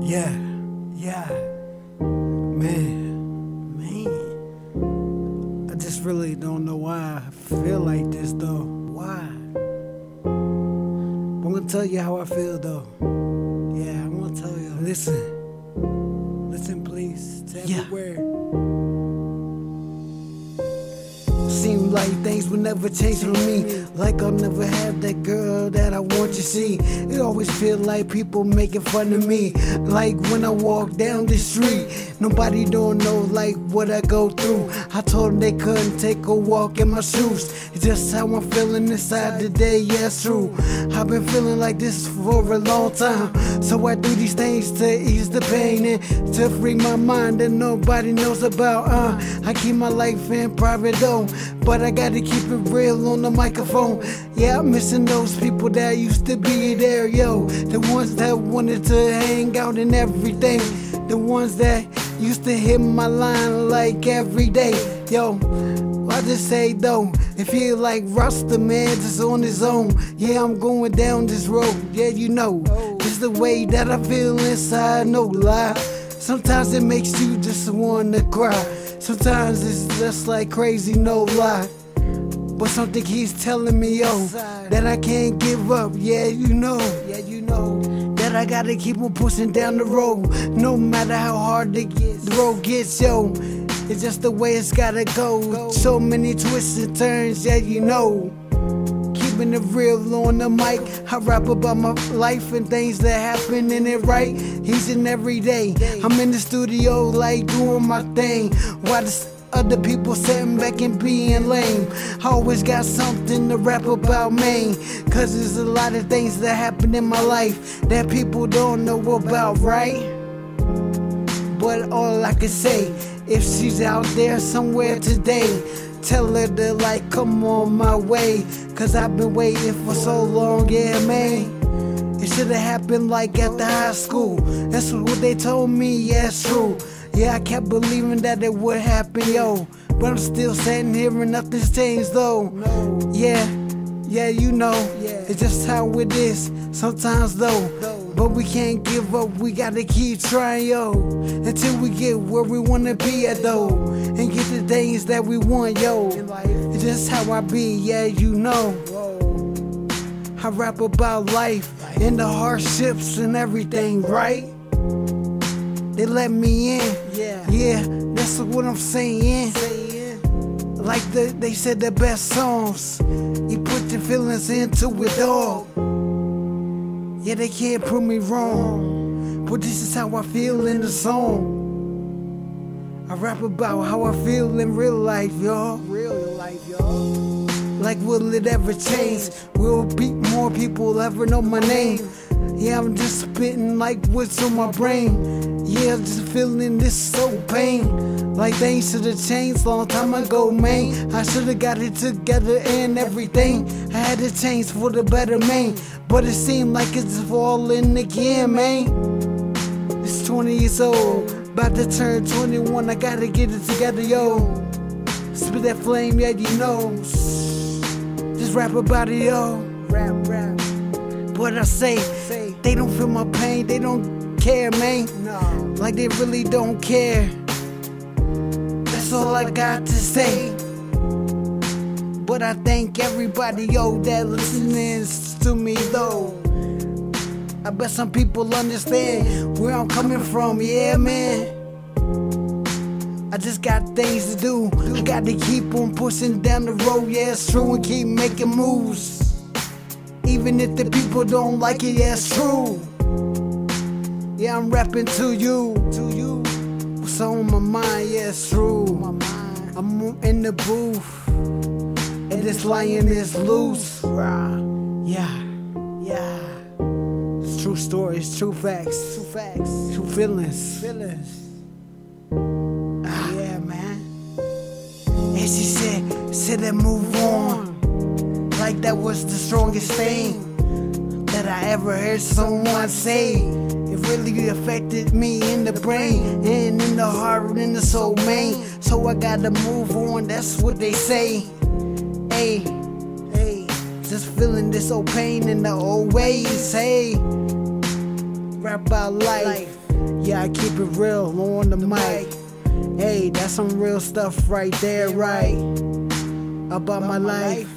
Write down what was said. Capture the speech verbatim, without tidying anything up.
Yeah, yeah, man, man. I just really don't know why I feel like this though. Why? I'm gonna tell you how I feel though. Yeah, I'm gonna tell you. Listen, listen, please. Tell me where. Seem like things will never change for me. Like I'll never have that girl that I want to see. It always feel like people making fun of me. Like when I walk down the street, nobody don't know like what I go through. I told them they couldn't take a walk in my shoes. It's just how I'm feeling inside today, yeah, it's true. I've been feeling like this for a long time. So I do these things to ease the pain and to free my mind that nobody knows about. Uh, I keep my life in private though, but I gotta keep it real on the microphone. Yeah, I'm missing those people that used to be there, yo. The ones that wanted to hang out and everything. The ones that used to hit my line like every day, yo. I just say though, it feel like Rasta man just on his own. Yeah, I'm going down this road, yeah, you know. It's the way that I feel inside, no lie. Sometimes it makes you just wanna cry. Sometimes it's just like crazy, no lie. But something keeps telling me, yo, that I can't give up, yeah, you know. Yeah, you know. That I gotta keep on pushing down the road. No matter how hard the, the road gets, yo. It's just the way it's gotta go. So many twists and turns, yeah, you know. Keeping it real on the mic. I rap about my life and things that happen in it right each and every day. I'm in the studio like doing my thing, while the other people sitting back and being lame. I always got something to rap about, man. Cause there's a lot of things that happen in my life that people don't know about, right? But all I can say, if she's out there somewhere today, tell her to like come on my way. Cause I've been waiting for so long, yeah, man. It should've happened like after high school. That's what they told me, yeah, it's true. Yeah, I kept believing that it would happen, yo. But I'm still sitting here and nothing's changed though. Yeah, yeah, you know. It's just how it is sometimes though. But we can't give up, we gotta keep trying, yo. Until we get where we wanna be at though. And get the things that we want, yo. It's just how I be, yeah, you know. I rap about life and the hardships and everything, right? They let me in, yeah, yeah, that's what I'm saying. Like the, they said the best songs, you put your feelings into it all. Yeah, they can't prove me wrong, but this is how I feel in the song. I rap about how I feel in real life, y'all. Real life, y'all. Like will it ever change? Will be more people ever know my name? Yeah, I'm just spitting like what's on my brain. Yeah, I'm just feeling this so pain. Like things should've changed long time ago, man. I should've got it together and everything. I had to change for the better, man. But it seemed like it's falling again, man. It's twenty years old, about to turn twenty-one. I gotta get it together, yo. Spit that flame, yeah, you know. Just rap about it, yo. Rap, rap. What I say, they don't feel my pain, they don't care, man. Like they really don't care. That's all I got to say. But I thank everybody, yo, that listens to me, though. I bet some people understand where I'm coming from, yeah, man. I just got things to do. I got to keep on pushing down the road, yeah, it's true, and keep making moves. Even if the people don't like it, yeah, it's true. Yeah, I'm rapping to you, to you. What's on my mind, yeah, it's true. I'm in the booth, and this lion is loose. Yeah, yeah. It's true stories, true facts, true facts, true feelings, feelings. Ah, yeah, man. And she said, said that move on. Like that was the strongest thing that I ever heard someone say. It really affected me in the brain and in the heart and in the soul, man. So I gotta move on, that's what they say. Hey, hey, just feeling this old pain in the old ways. Hey, rap about life Yeah, I keep it real on the mic. Hey, that's some real stuff right there, right? About my life.